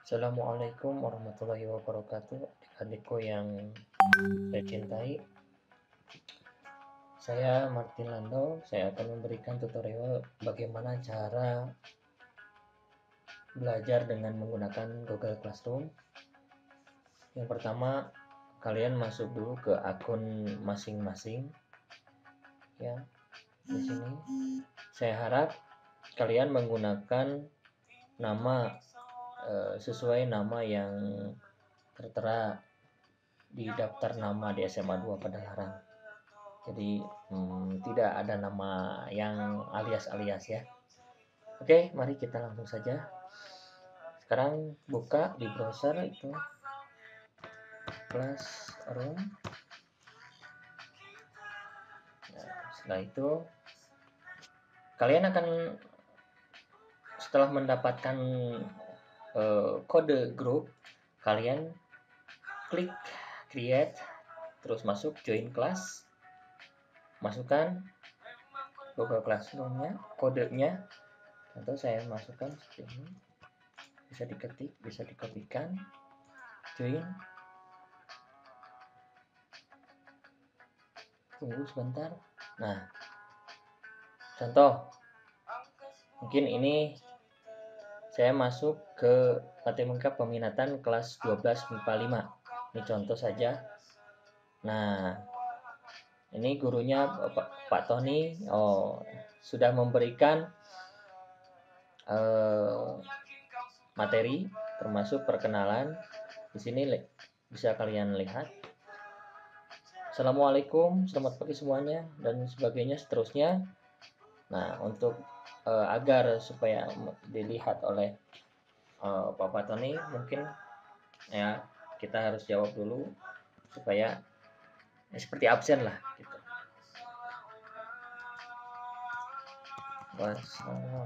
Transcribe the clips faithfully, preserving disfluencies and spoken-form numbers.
Assalamualaikum warahmatullahi wabarakatuh. Adik-adikku yang saya cintai, saya Martin Lando. Saya akan memberikan tutorial bagaimana cara belajar dengan menggunakan Google Classroom. Yang pertama, kalian masuk dulu ke akun masing-masing. Ya, di sini. Saya harap kalian menggunakan nama eh, sesuai nama yang tertera di daftar nama di S M A dua Padalarang. Jadi hmm, tidak ada nama yang alias-alias ya. Oke, mari kita langsung saja. Sekarang buka di browser itu Classroom. Nah, setelah itu kalian akan setelah mendapatkan uh, kode grup, kalian klik create, terus masuk join class, masukkan Google Classroom-nya, kodenya, atau saya masukkan seperti ini, bisa diketik, bisa dikopikan, join. Tunggu sebentar. Nah, contoh, mungkin ini saya masuk ke matematika peminatan kelas dua belas M I P A lima. Ini contoh saja. Nah, ini gurunya Pak, Pak Tony. Oh, sudah memberikan eh, materi termasuk perkenalan. Di sini bisa kalian lihat. Assalamualaikum, selamat pagi semuanya, dan sebagainya seterusnya. Nah, untuk uh, agar supaya dilihat oleh uh, Bapak Tony, mungkin ya kita harus jawab dulu supaya ya, seperti absen lah gitu. Wassalam.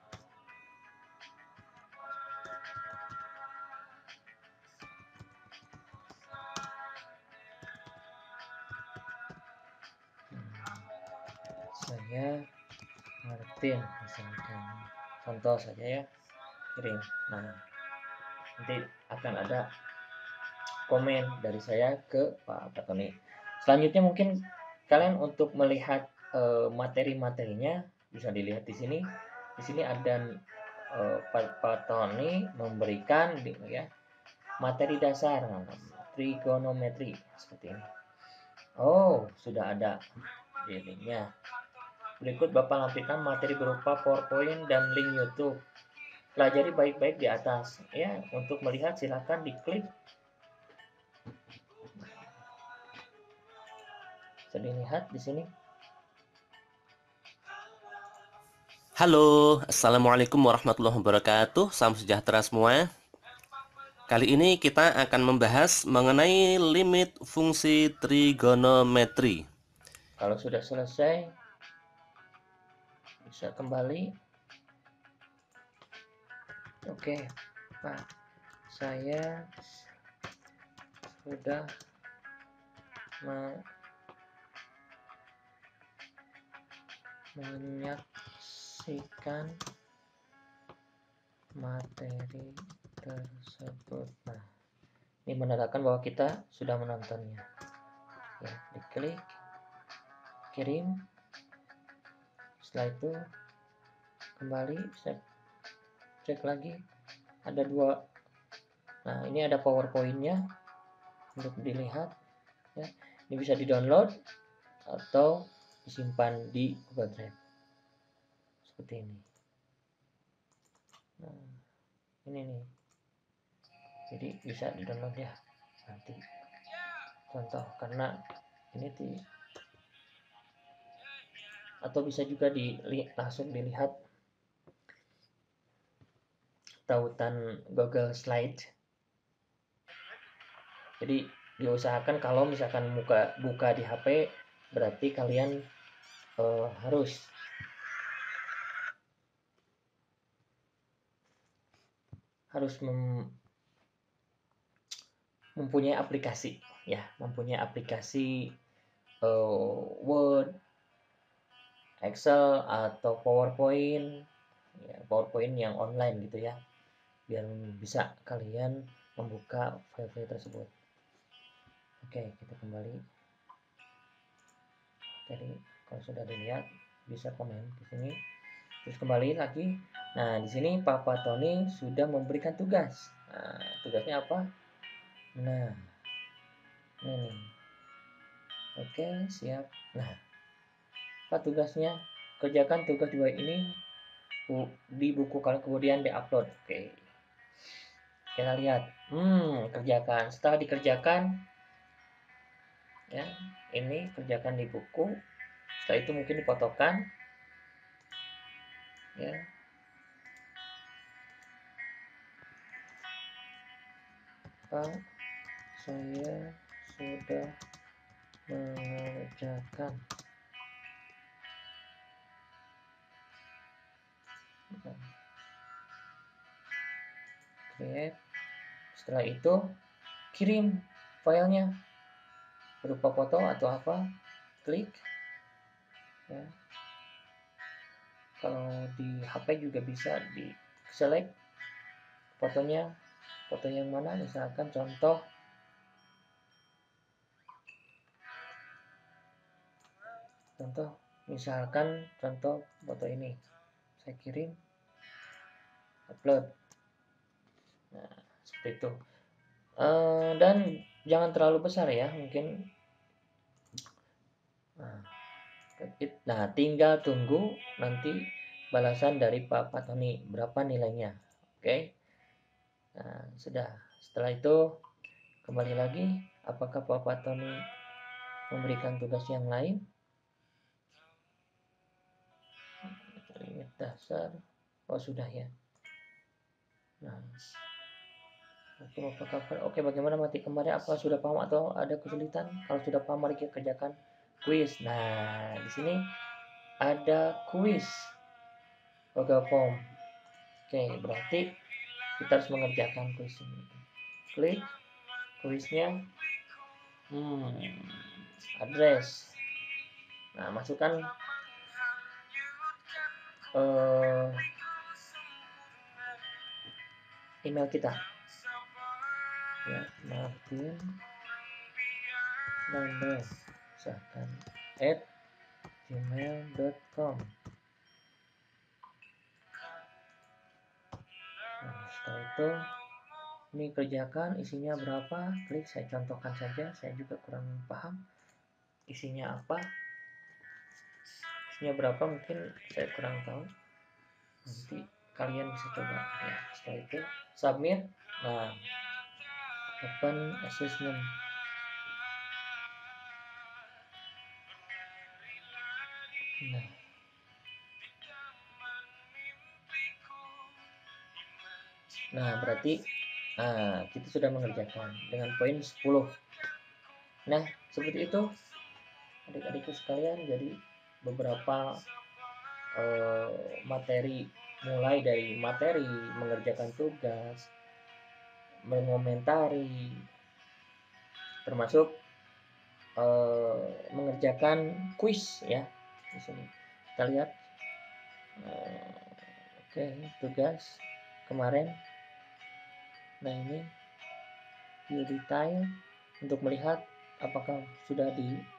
Saya Martin misalkan, contoh saja ya, kirim. Nah, nanti akan ada komen dari saya ke Pak Tony. Selanjutnya mungkin kalian untuk melihat uh, materi-materinya bisa dilihat di sini. Di sini ada uh, Pak Tony memberikan ya materi dasar trigonometri seperti ini. Oh, sudah ada di linknya. Berikut Bapak lampirkan materi berupa PowerPoint dan link YouTube. Pelajari baik-baik di atas. Ya, untuk melihat silakan diklik. Bisa dilihat di sini. Halo, Assalamualaikum warahmatullahi wabarakatuh. Salam sejahtera semua. Kali ini kita akan membahas mengenai limit fungsi trigonometri. Kalau sudah selesai, bisa kembali. Oke, Pak, saya sudah menyaksikan materi tersebut. Nah, ini menandakan bahwa kita sudah menontonnya. Ya, diklik, kirim. Setelah itu kembali, bisa cek lagi. Ada dua. Nah, ini ada PowerPoint-nya untuk dilihat. Ya, ini bisa di-download atau disimpan di Google Drive. Seperti ini. Nah, ini nih. Jadi bisa di-download ya nanti. Contoh karena ini di atau bisa juga di langsung dilihat tautan Google Slide. Jadi diusahakan kalau misalkan buka buka di H P berarti kalian uh, harus harus mem, mempunyai aplikasi ya, mempunyai aplikasi uh, Word, Excel atau PowerPoint, ya, PowerPoint yang online gitu ya. biar bisa kalian membuka file-file tersebut. Oke, kita kembali. Jadi kalau sudah dilihat bisa komen di sini. Terus kembali lagi. Nah, di sini Papa Tony sudah memberikan tugas. Nah, tugasnya apa? Nah, ini. Oke, siap. Nah, apa tugasnya? Kerjakan tugas dua ini di buku kalian kemudian diupload. Oke. Kita lihat. Hmm, kerjakan. Setelah dikerjakan, ya, ini kerjakan di buku. Setelah itu mungkin difotokan. Ya. Pak, saya sudah mengerjakan. Create. Setelah itu kirim filenya berupa foto atau apa, klik ya. Kalau di H P juga bisa di select fotonya, foto yang mana, misalkan contoh contoh misalkan contoh foto ini saya kirim, upload. Nah, seperti itu. Uh, dan jangan terlalu besar ya, mungkin. Nah, nah, tinggal tunggu nanti balasan dari Pak Tony berapa nilainya. Oke. Okay? Nah, sudah. Setelah itu kembali lagi, apakah Pak Tony memberikan tugas yang lain? Limit dasar. Oh, sudah ya. Nah, oke, apakah oke bagaimana mati kemarin, apa sudah paham atau ada kesulitan? Kalau sudah paham, mari kita kerjakan kuis. Nah, di sini ada kuis Google Form. Oke, berarti kita harus mengerjakan kuis ini. Klik kuisnya. Hmm, address. Nah, masukkan uh, email kita. Ya, Martin Nando misalkan at gmail dot com. Nah, setelah itu ini kerjakan, isinya berapa, klik. Saya contohkan saja, saya juga kurang paham isinya apa, isinya berapa mungkin saya kurang tahu, nanti kalian bisa coba ya. Setelah itu submit. Nah, open assessment. Nah, nah berarti nah, kita sudah mengerjakan dengan poin sepuluh. Nah, seperti itu adik-adikku sekalian. Jadi beberapa uh, materi, mulai dari materi mengerjakan tugas, mengomentari, termasuk uh, mengerjakan kuis ya. Di sini kita lihat. Uh, Oke, okay, tugas kemarin. Nah, ini view detail untuk melihat apakah sudah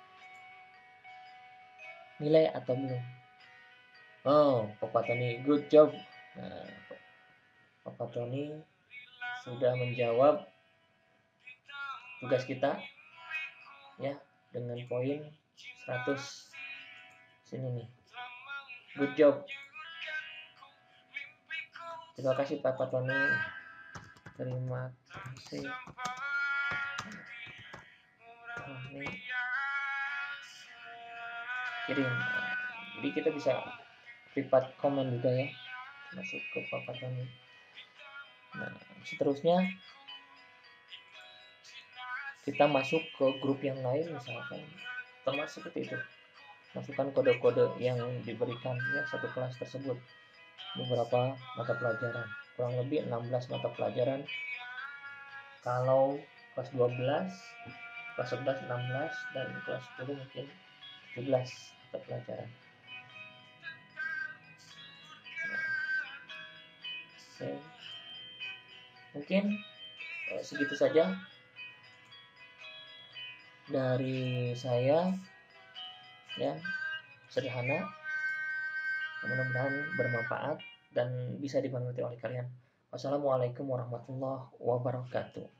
dinilai atau belum. Oh, Papa Tony, good job. Nah, Papa Tony sudah menjawab tugas kita ya dengan poin seratus. Sini nih. Good job. Terima kasih Papa Tony. Terima kasih. Tony. Kirim. Jadi kita bisa private comment juga ya, masuk ke Papa Tony. Nah, seterusnya kita masuk ke grup yang lain, misalkan termasuk seperti itu, masukkan kode-kode yang diberikan ya satu kelas tersebut, beberapa mata pelajaran, kurang lebih enam belas mata pelajaran. Kalau kelas dua belas, kelas sebelas enam belas, dan kelas sepuluh mungkin tujuh belas mata pelajaran. Nah, okay. Mungkin eh, segitu saja dari saya, ya, sederhana, mudah-mudahan bermanfaat dan bisa dimengerti oleh kalian. Wassalamualaikum warahmatullahi wabarakatuh.